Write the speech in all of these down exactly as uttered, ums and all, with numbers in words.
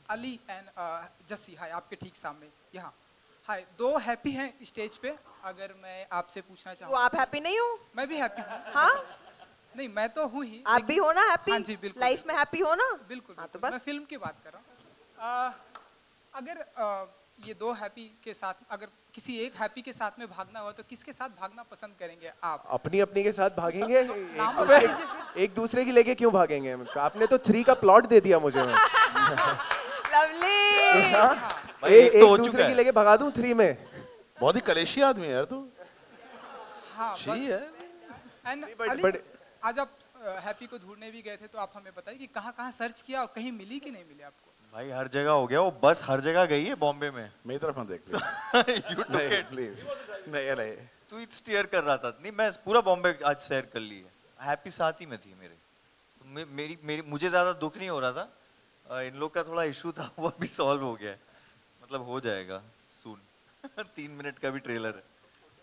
Ali and Jassi, हाय आपके ठीक सामने यहाँ। हाय, दो हैप्पी हैं स्टेज पे। अगर मैं आपसे पूछना चाहूँ, तो आप हैप्पी नहीं हो? मैं भी हैप्पी हूँ। हाँ, नहीं मैं तो हूँ ही। आप भी हो ना हैप्पी? हाँ जी बिल्कुल, लाइफ में हैप्पी हो ना? बिल्कुल, हाँ, तो बिल्कुल। बस मैं फिल्म की बात कर रहा हूँ। अगर आ, ये दो हैप्पी के साथ, अगर किसी एक हैप्पी के साथ में भागना हो तो किसके साथ भागना पसंद करेंगे आप? अपनी अपनी के साथ भागेंगे, नाम एक दूसरे एक दूसरे की लेके क्यों भागेंगे? आपने तो थ्री का प्लॉट दे दिया मुझे। लवली। एक दूसरे की लेके भगा दूं थ्री में। बहुत ही कलेशी आदमी है यार तू। हाँ जी है। एंड अली, आज आप हैप्पी को ढूंढने भी गए थे, तो आप हमें बताइए कि कहाँ कहाँ सर्च किया और कहीं मिली कि नहीं मिली आपको? भाई हर जगह हो गया वो, बस हर जगह गई है बॉम्बे में। मेरी तरफ मत देख यू टुक इट प्लीज। नहीं नहीं, तू इट स्टीयर कर रहा था। नहीं, मैं पूरा बॉम्बे आज सैर कर ली है। हैप्पी साथ ही में थी मेरे, तो मे, मेरी मेरी मुझे ज्यादा दुख नहीं हो रहा था। आ, इन लोग का थोड़ा इशू था, वो अभी सॉल्व हो गया है, मतलब हो जाएगा सून। तीन मिनट का भी ट्रेलर है।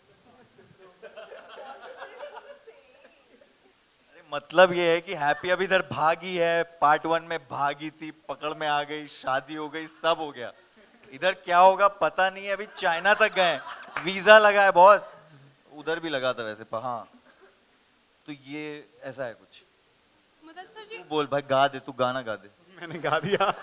मतलब ये है कि हैप्पी अब इधर भागी है, पार्ट वन में भागी थी, पकड़ में आ गई, शादी हो गई, सब हो गया। इधर क्या होगा पता नहीं है। अभी चाइना तक गए, वीजा लगा है बॉस, उधर भी लगा था वैसे। हाँ, तो ये ऐसा है कुछ। मुदस्सिर जी, बोल भाई, गा दे तू, गाना गा दे। मैंने गा दिया।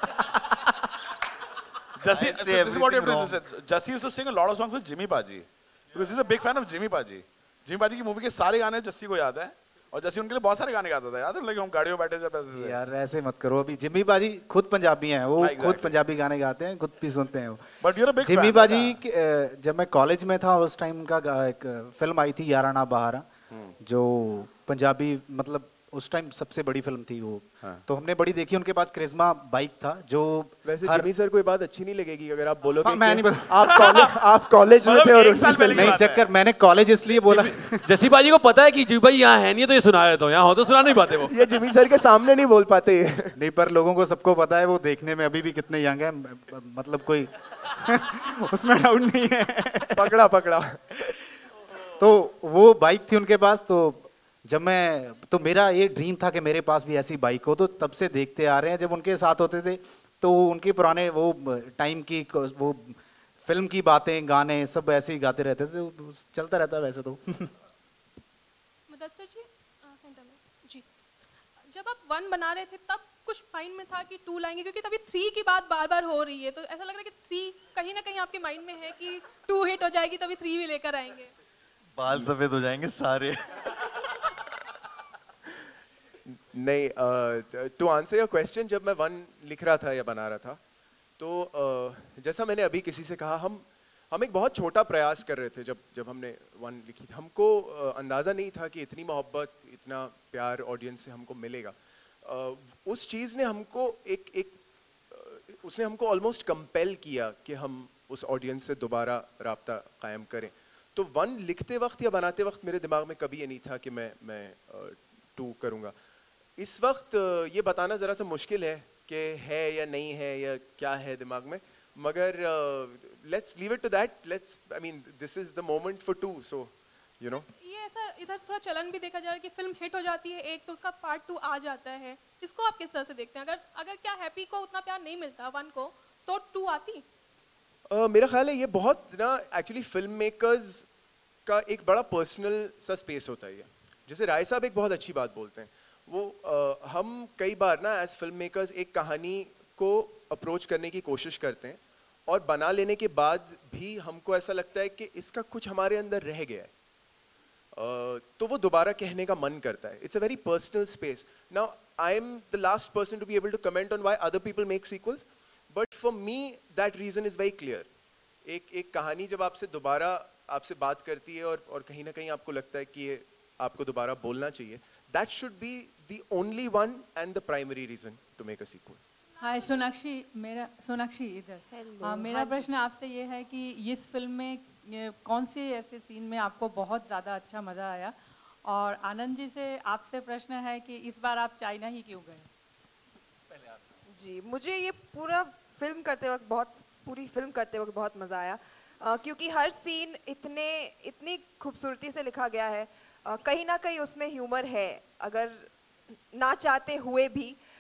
Jussie, so this is what you have to do. Jussie used to sing a lot of songs with Jimmy Paji because he's a big fan of Jimmy Paji. Jimmy Paji की मूवी के सारे गाने जस्सी को याद है, और जस्सी उनके लिए बहुत सारे गाने गाता था। याद है, लेकिन हम गाड़ियों बैठे जब ऐसे थे। यार ऐसे मत करो। अभी जिम्मी बाजी खुद पंजाबी हैं, वो exactly. खुद पंजाबी गाने गाते हैं, खुद भी सुनते हैं वो। But you're a big Jimmy fan, बाजी जब मैं कॉलेज में था उस टाइम का एक फिल्म आई थी याराना बहारा, जो पंजाबी मतलब उस टाइम सबसे बड़ी फिल्म थी वो। हाँ। तो हमने बड़ी देखी। उनके पास क्रिस्मा बाइक था जो वैसे जिमी सर को ये बात अच्छी नहीं लगेगी अगर आप बोलोगे हाँ, मैं नहीं बता... आप कॉलेज आप कॉलेज में थे और उस फिल्म नहीं चक्कर। मैंने कॉलेज इसलिए बोला, जस्सी बाजी को पता है कि जी भाई यहाँ है नहीं, तो ये सुनाया तो यहाँ हो तो सुना नहीं पाते वो। ये जिमी सर के सामने नहीं बोल पाते। नहीं, पर लोगों को सबको पता है वो देखने में अभी भी कितने यंग है, मतलब कोई उसमें डाउट नहीं है। पकड़ा पकड़ा। तो वो बाइक थी उनके पास। तो जब मैं तो मेरा ये ड्रीम था कि मेरे पास भी ऐसी बाइक हो। तो तब से देखते आ रहे हैं, जब उनके साथ होते थे तो उनके पुराने वो टाइम की वो फिल्म की बातें, गाने सब ऐसे ही गाते रहते थे, तो चलता रहता वैसे तो। मुदस्सिर जी, सेंटर में जी, जब आप वन बना रहे थे तब कुछ माइंड में था कि टू लाएंगे, क्योंकि तभी थ्री की बात बार बार हो रही है, तो ऐसा लग रहा है कि थ्री कहीं ना कहीं आपके माइंड में है कि टू हिट हो जाएगी तभी थ्री भी लेकर आएंगे। बाल सफेद हो जाएंगे सारे। नहीं, टू आंसर योर क्वेश्चन, जब मैं वन लिख रहा था या बना रहा था तो uh, जैसा मैंने अभी किसी से कहा, हम हम एक बहुत छोटा प्रयास कर रहे थे जब जब हमने वन लिखी थी। हमको uh, अंदाज़ा नहीं था कि इतनी मोहब्बत, इतना प्यार ऑडियंस से हमको मिलेगा। uh, उस चीज़ ने हमको एक एक uh, उसने हमको ऑलमोस्ट कंपेल किया कि हम उस ऑडियंस से दोबारा राब्ता कायम करें। तो वन लिखते वक्त या बनाते वक्त मेरे दिमाग में कभी ये नहीं था कि मैं मैं टू uh, करूँगा। इस वक्त ये बताना ज़रा सा मुश्किल है कि है या नहीं है या क्या है दिमाग में, मगर let's leave it to that. Let's I mean this is the moment for to, so you know. ये ऐसा इधर थोड़ा चलन भी देखा जा रहा है कि फिल्म हिट हो जाती है एक तो उसका पार्ट टू आ जाता है। इसको आप किस तरह से देखते हैं? अगर अगर क्या हैप्पी को उतना प्यार नहीं मिलता वन को तो टू आती? uh, मेरा ख्याल है ये बहुत ना एक्चुअली फिल्म मेकर्स का एक बड़ा पर्सनल सा स्पेस होता है। जैसे राय साहब एक बहुत अच्छी बात बोलते हैं, वो आ, हम कई बार ना एज फिल्म मेकर्स एक कहानी को अप्रोच करने की कोशिश करते हैं और बना लेने के बाद भी हमको ऐसा लगता है कि इसका कुछ हमारे अंदर रह गया है, आ, तो वो दोबारा कहने का मन करता है। It's a very personal space. Now I am the last person to be able to comment on why other people make sequels, but for me that reason is very clear. एक एक कहानी जब आपसे दोबारा आपसे बात करती है और और कहीं ना कहीं आपको लगता है कि ये आपको दोबारा बोलना चाहिए, that should be the only one and the primary reason to make a sequel. हाय सोनाक्षी, मेरा सोनाक्षी इधर हाँ, मेरा प्रश्न आपसे ये है कि इस फिल्म में कौन से ऐसे सीन में आपको बहुत ज़्यादा अच्छा मज़ा आया? और आनंद जी से आपसे प्रश्न है कि इस बार आप चाइना ही क्यों गए? पहले आप। जी, मुझे ये पूरा फिल्म करते वक्त बहुत पूरी फिल्म करते वक्त बहुत मज़ा आया, आ, क्योंकि हर सीन इतने इतनी खूबसूरती से लिखा गया है। Uh, कहीं ना कहीं उसमें ह्यूमर है, अगर ना चाहते हुए भी।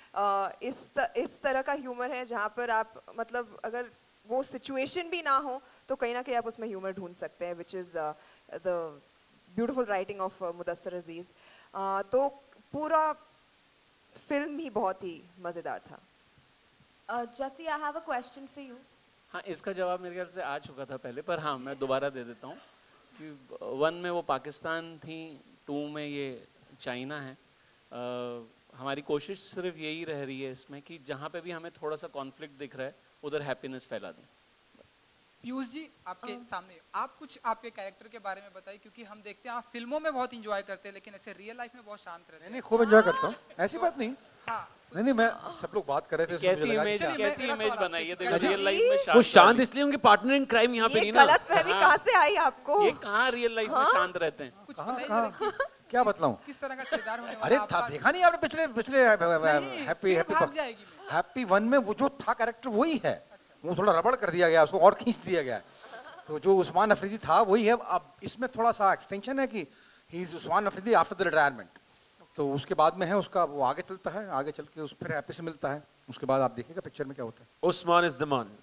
इस त, इस तरह का ह्यूमर है जहाँ पर आप मतलब अगर वो सिचुएशन भी ना हो तो कहीं ना कहीं आप उसमें ह्यूमर ढूंढ सकते हैं, which is the beautiful writing of Mudassar Aziz. तो पूरा फिल्म ही बहुत ही मज़ेदार था। जैसी I have a question for you. हाँ, इसका जवाब मेरे ख्याल से आ चुका था पहले, पर हाँ मैं दोबारा दे देता हूँ कि वन में वो पाकिस्तान थी, टू में ये चाइना है। आ, हमारी कोशिश सिर्फ यही रह रही है इसमें कि जहाँ पे भी हमें थोड़ा सा कॉन्फ्लिक्ट दिख रहा है उधर हैप्पीनेस फैला दें। पीयूष जी आपके सामने आप कुछ आपके कैरेक्टर के बारे में बताइए, क्योंकि हम देखते हैं आप फिल्मों में बहुत एंजॉय करते हैं लेकिन ऐसे रियल लाइफ में बहुत शांत रहते हैं। नहीं, खूब एंजॉय करता हूँ, ऐसी बात नहीं। हाँ, नहीं नहीं मैं सब लोग बात कर रहे थे, कैसी इमेज कैसी इमेज बनाई है देखो रियल लाइफ में शांत। वो शांत इसलिए उनके पार्टनर इन क्राइम यहाँ पे नहीं ना। गलतफहमी कहाँ से आई आपको? ये कहाँ रियल लाइफ में शांत रहते हैं? कुछ कहाँ बताइए कहाँ जरा कि क्या बतलाऊं? किस तरह का किरदार होने वाला अरे है था, आपका? देखा नहीं आपने पिछले पिछले हैप्पी फिर भाग जाएगी हैप्पी हैप्पी वन में वो जो था कैरेक्टर वही है। वो थोड़ा रबड़ कर दिया गया, उसको और खींच दिया गया। तो जो उस्मान अफरीदी था वही है। अब इसमें थोड़ा सा एक्सटेंशन है कि he is Usman Afridi after the retirement, तो उसके बाद में है उसका, वो आगे चलता है, आगे चल के उस फिर हैप्पी से मिलता है। उसके बाद आप देखिएगा पिक्चर में क्या होता है। Usman is the man.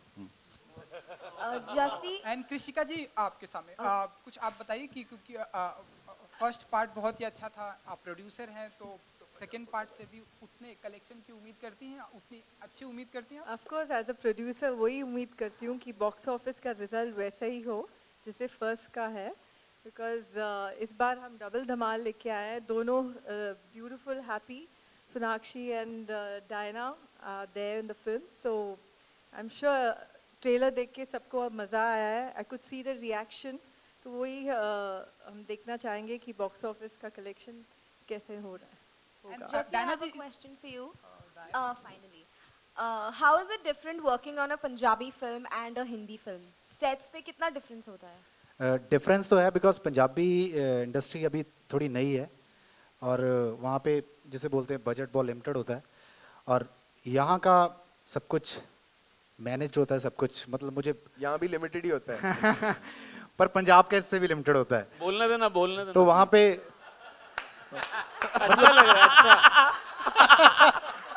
Jassie and Krishika ji आपके सामने आ, कुछ आप बताइए कि क्योंकि फर्स्ट पार्ट बहुत ही अच्छा था, आप प्रोड्यूसर हैं तो सेकेंड पार्ट से भी उतने कलेक्शन की उम्मीद करती हैं, उतनी अच्छी उम्मीद करती हैं? Of course as a producer वही उम्मीद करती हूँ कि बॉक्स ऑफिस का रिजल्ट वैसा ही हो जैसे फर्स्ट का है, बिकॉज uh, इस बार हम डबल धमाल लेके आए हैं। दोनों beautiful happy Sonakshi and Diana there in the film, so I am sure trailer देख के सबको अब मज़ा आया है। I could see the reaction, तो वही uh, हम देखना चाहेंगे कि बॉक्स ऑफिस का कलेक्शन कैसे हो रहा है। And Jesse, I have a question for you. Uh, finally, uh, how is it different working on a Punjabi film and a Hindi film? Sets पे कितना difference होता है? डिफरेंस uh, तो है बिकॉज पंजाबी इंडस्ट्री uh, अभी थोड़ी नई है और uh, वहाँ पे जिसे बोलते हैं बजट बहुत लिमिटेड होता है और यहाँ का सब कुछ मैनेज होता है, सब कुछ मतलब मुझे यहाँ भी लिमिटेड ही होता है पर पंजाब के इससे भी लिमिटेड होता है। बोलने देना बोलने देना। तो वहाँ पे अच्छा लग रहा है। अच्छा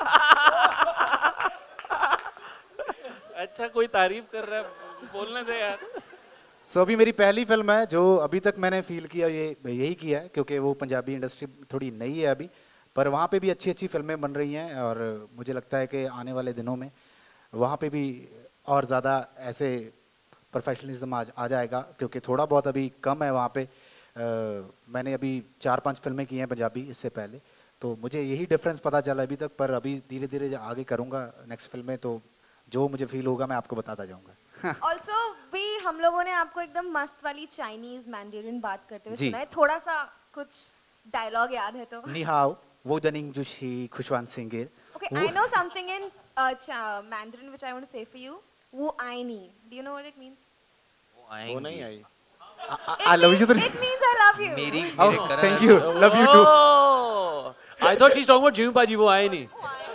अच्छा कोई तारीफ कर रहा है, बोलने दे यार। सो so, अभी मेरी पहली फिल्म है जो अभी तक मैंने फील किया ये यही किया है क्योंकि वो पंजाबी इंडस्ट्री थोड़ी नई है अभी, पर वहाँ पे भी अच्छी अच्छी फिल्में बन रही हैं और मुझे लगता है कि आने वाले दिनों में वहाँ पे भी और ज़्यादा ऐसे प्रोफेशनलिज्म आ, आ जाएगा क्योंकि थोड़ा बहुत अभी कम है वहाँ पे। Uh, मैंने अभी चार पांच फिल्में की हैं पंजाबी इससे पहले, तो मुझे यही डिफरेंस पता चला अभी तक, पर अभी धीरे धीरे आगे करूँगा नेक्स्ट फिल्म में, तो जो मुझे फील होगा मैं आपको बताता जाऊँगा। Also भी हम लोगों ने आपको एकदम मस्त वाली चाइनीज मैंडरिन बात करते हुए जी। सुना है, थोड़ा सा कुछ डायलॉग याद है तो? नी हाओ वो जनिंग जुशी खुशवान singer. Okay, I know something in uh, Mandarin which I want to say for you. वो आई नी, do you know what it means? वो नहीं आई। I love you. It means I love you. मेरी oh, thank you. Love you too. Oh, I thought she's talking about Jimmy Paji. वो आए नहीं।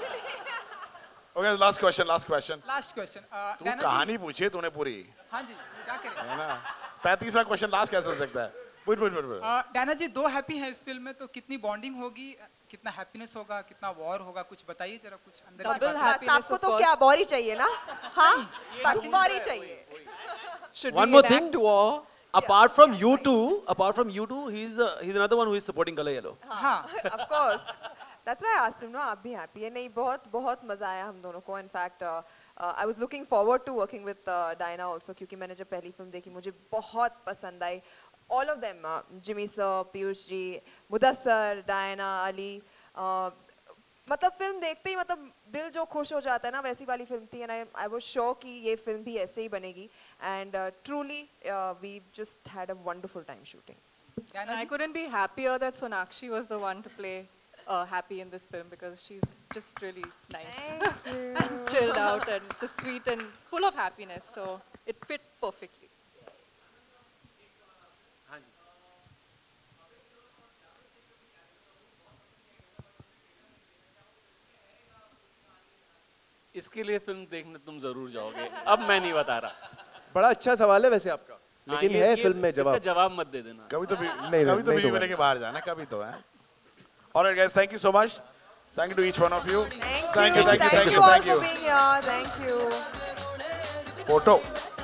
Okay, last question, last question. Last question तू कहानी पूछी तूने पूरी। हाँ जी, क्या करें? है ना? पैंतीसवां क्वेश्चन लास्ट कैसे हो सकता है? पूछ पूछ पूछ। डायना जी दो हैप्पी हैं इस फिल्म में, तो कितनी बॉन्डिंग होगी, कितना हैप्पीनेस होगा, कितना वॉर होगा, कुछ बताइए जरा कुछ अंदर की डबल बात। हैप्पीनेस आपको तो क्या बॉर ही चाहिए ना? हाँ, बस बॉर ही चाहिए। One more thing. Apart from you two, apart from you two, he's uh, he's another one who is supporting Color Yellow. हाँ, of course. That's why I asked him. No, आप भी happy है? नहीं, बहुत बहुत मजा आया हम दोनों को. In fact, uh, uh, I was looking forward to working with uh, Diana also क्योंकि मैंने जब पहली फिल्म देखी मुझे बहुत पसंद आई. All of them, uh, Jimmy sir, Piyush ji, Mudassar, Diana, Ali. Uh, मतलब फिल्म देखते ही मतलब दिल जो खुश हो जाता है ना, वैसी वाली फिल्म थी. And I I was sure कि ये फिल्म भी ऐसे ही बनेगी. And truly we just had a wonderful time shooting. I couldn't be happier that Sonakshi was the one to play uh, happy in this film because she's just really nice and chilled out and just sweet and full of happiness. So it fit perfectly. इसके लिए film देखने तुम जरूर जाओगे, अब मैं नहीं बता रहा। बड़ा अच्छा सवाल है वैसे आपका, लेकिन ये, है ये, फिल्म में जवाब। इसका जवाब मत दे देना। कभी तो भी नहीं, कभी तो नहीं भी लेके बाहर जाना, कभी तो है। Alright guys, thank you so much. Thank you to each one of you. Thank, thank you, you, thank you, thank you, all thank you. for being here. Thank you. Photo.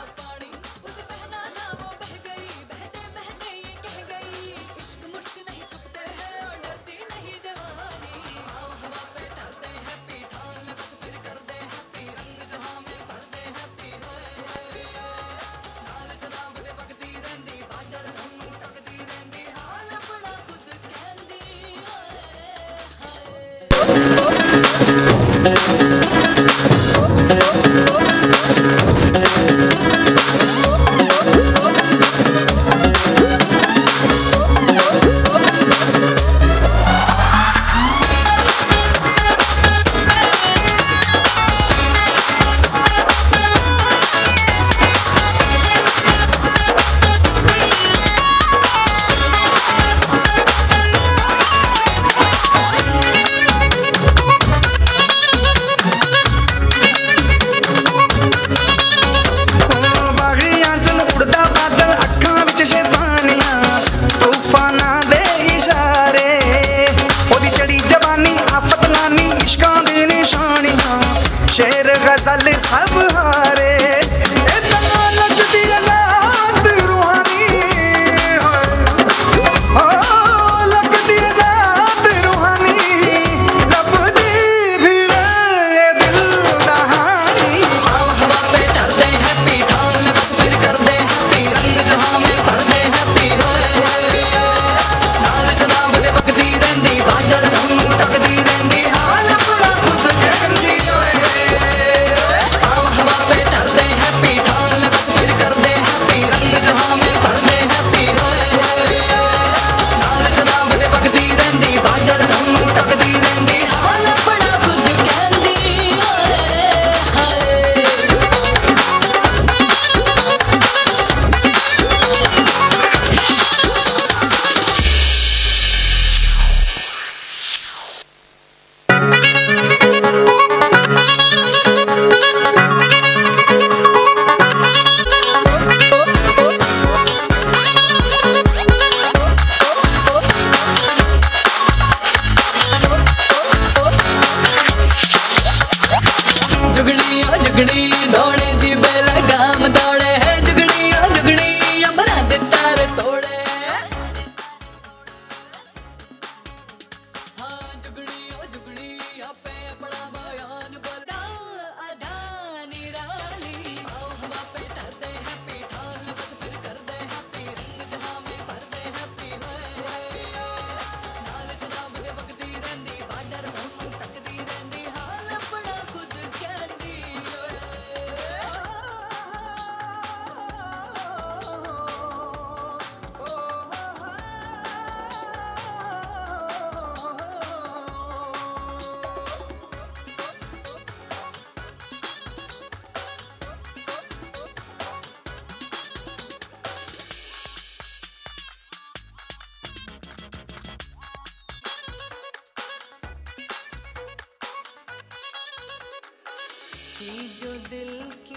की जो दिल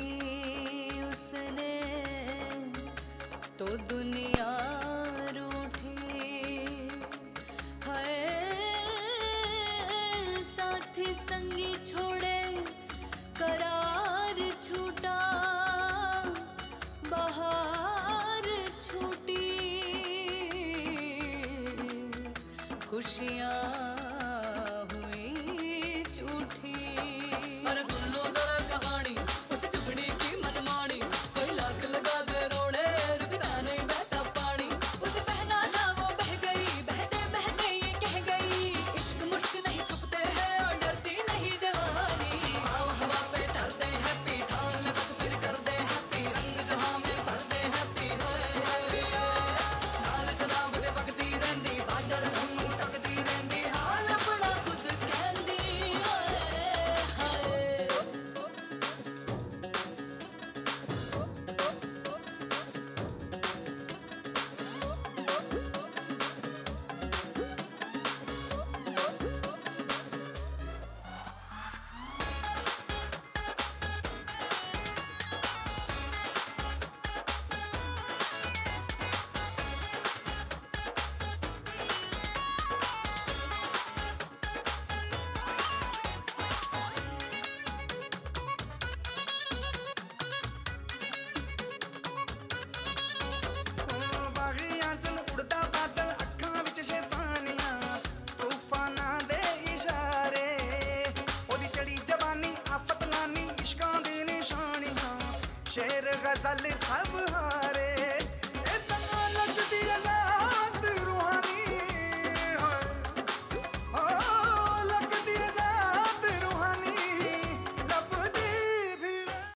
की उसने तो दुनिया रूठी है, साथी संगी छोड़े करार छूटा, बहार छूटी, खुशियाँ हुई झूठी। अरे सुन लो जरा कहानी उस चुगड़ी की मनमानी, कोई लाख लगा दे रोड़े रुकता नहीं बहता पानी। उसे बहना था वो बह गई, बहते बहते ये कह गई, इश्क मुश्क नहीं छुपते हैं और डरती नहीं जवानी। आओ हवा पे ठहरते हैं पीठान ले बस फिर कर दे हैप्पी, रंग जहां में भर दे हैप्पी। नाल जनाब दे वगदी रहंदी, बाडर हम तकदी रहंदी। गजल सब हाँ